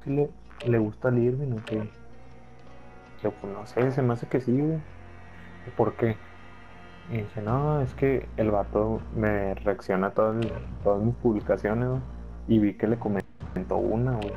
le gusta al Irving o qué? Yo, pues no sé, se me hace que sí, güey. ¿Por qué? Y dice, no, es que el vato me reacciona a todas mis publicaciones, ¿no? Y vi que le comentó una, güey.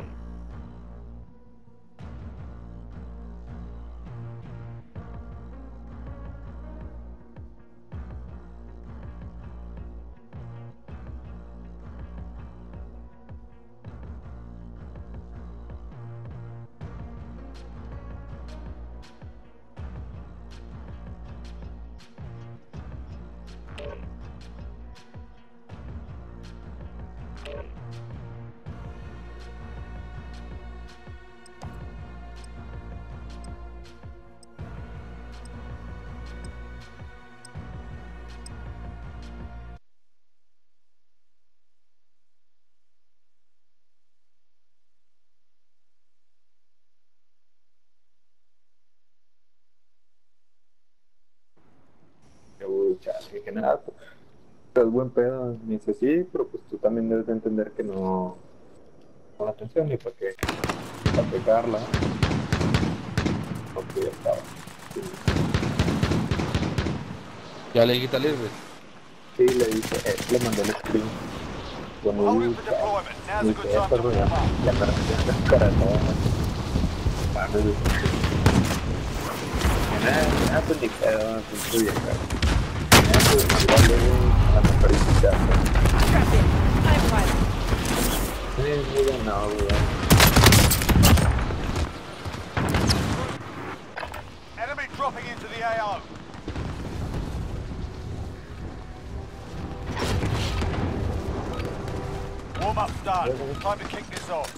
Yo, chale, dije, nada, pues, es buen pedo. Me dice, sí, pero pues tú también debes de entender que no con atención y para que Carla, porque ya estaba. Sí, Ya le quita libre. sí, le dije, le mandé el screen. Bueno, Holding for deployment. Now's me a dice, good time to pero warm up. ya me regañaste para todo. Mames, pues ni pedo, pinche vieja. Pues igual luego a la mejor invitada. Strap in. I'm pilot. Güey, no, güey. Enemy dropping into the AO. Warm up's done. Time to kick this off.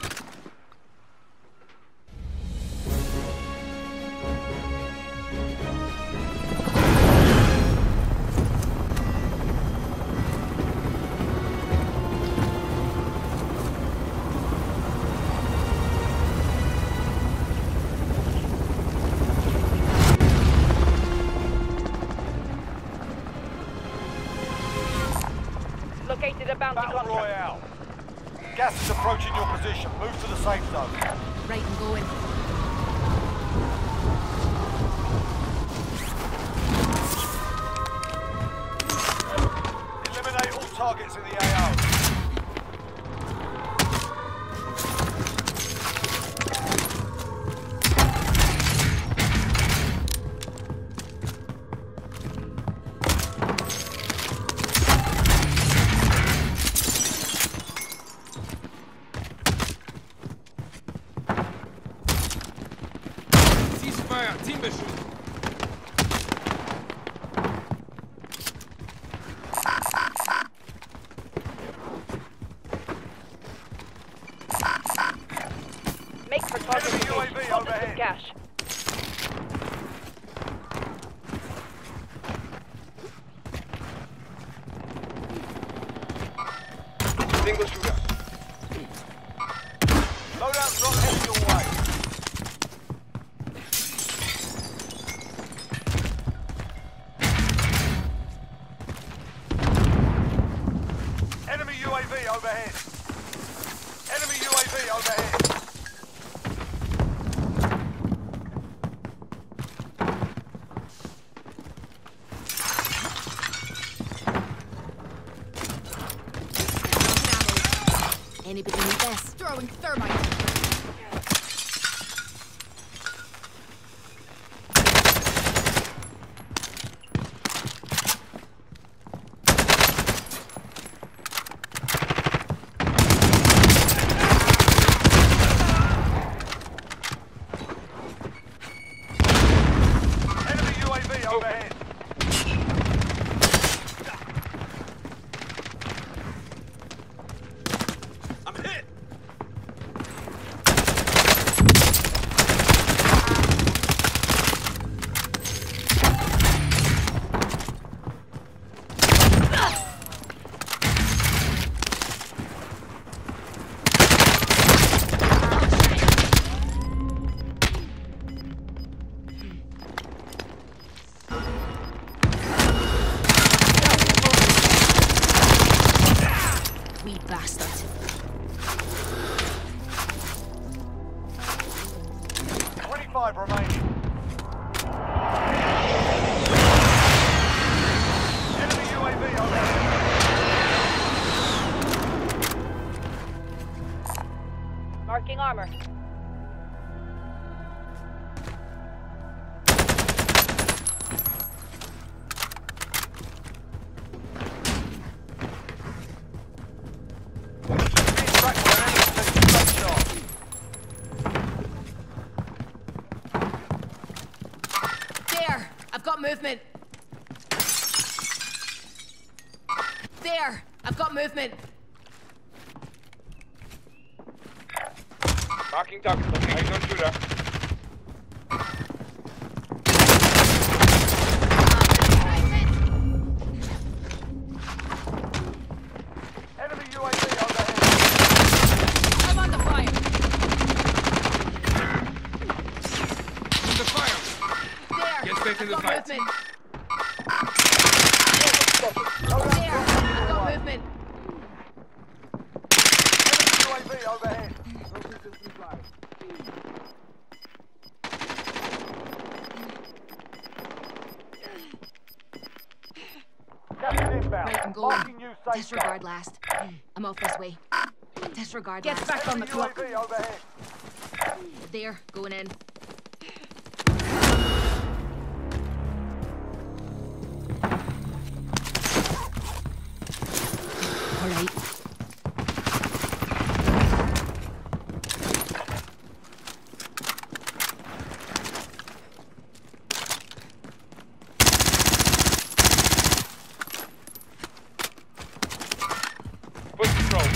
Located a bounty Battle contract. Royale. Gas is approaching your position. Move to the safe zone. Right and going. Eliminate all targets in the AO. Ceasefire, Teambeschuss. Make for target Enemy location. UAV Focus overhead. with cash. Single shooter. Loadout drop heading your way. Enemy UAV overhead. Enemy UAV overhead. Anybody need this? Throwing thermite. Enemy UAV overhead. I'm hit. Wee bastard. Changing armor. Being tracked by an enemy team. Great shot. There! I've got movement. There! I've got movement. Marking target location. Don't shoot her. Enemy UAV overhead. I'm under fire. Under fire. There! Get back in I've the got fight. movement. There! I've got movement. Enemy UAV overhead. Gas is inbound. Right, I'm going. Marking new safe Disregard last. I'm off this way. Disregard Get last. back on the clock. UAV overhead. There, going in. All right. Foot control.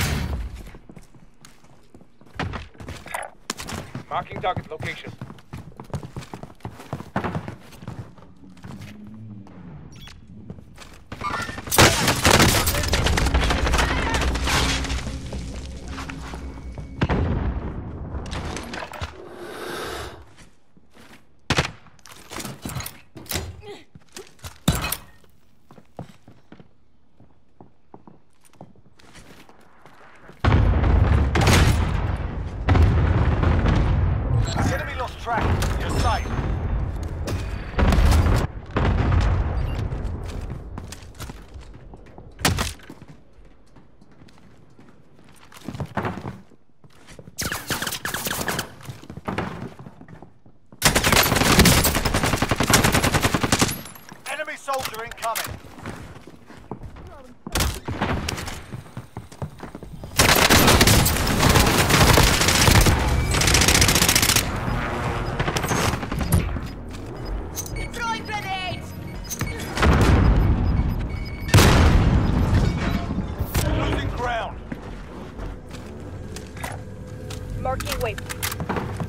Marking target location. The enemy lost track. You're safe. Enemy soldier incoming. Throwing grenades! Losing ground. Marking waypoint.